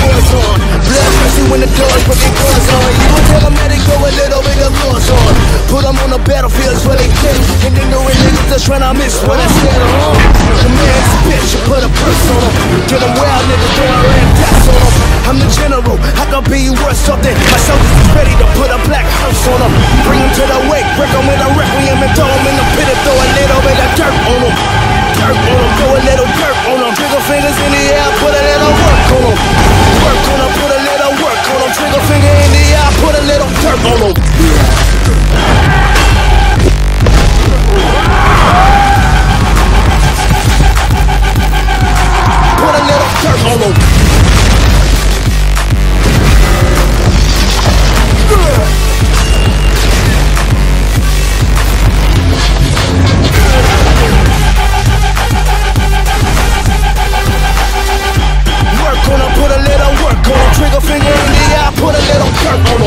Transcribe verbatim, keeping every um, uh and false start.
force on. Blood pressure when the doors put their claws on. You will tell them that they go a little bit of loss on. Put them on the battlefields where they think. And ignorant niggas just trying to miss what I said, huh? The man's a bitch, you put a purse on him. Get them wild niggas throwing red dots on them. I'm the general, I could be worth something. My soldiers is ready to put a black house on them. Bring them to the wake, break them with a requiem and throw them in the pit and throw a little bit of dirt on them. Dirt on them, throw a little dirt on them. Trigger fingers in the air, put a little work on them. Work on them, put a little work on them. Trigger finger in the air, put a little dirt on them. Put a little dirt on them. Work on them, put a little work on them. Trigger finger in the eye, put a little dirt on them.